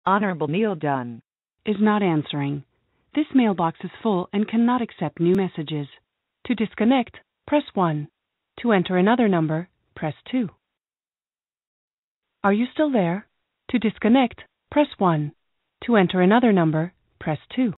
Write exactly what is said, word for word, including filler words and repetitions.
Honorable Neal Dunn is not answering. This mailbox is full and cannot accept new messages. To disconnect, press one. To enter another number, press two. Are you still there? To disconnect, press one. To enter another number, press two.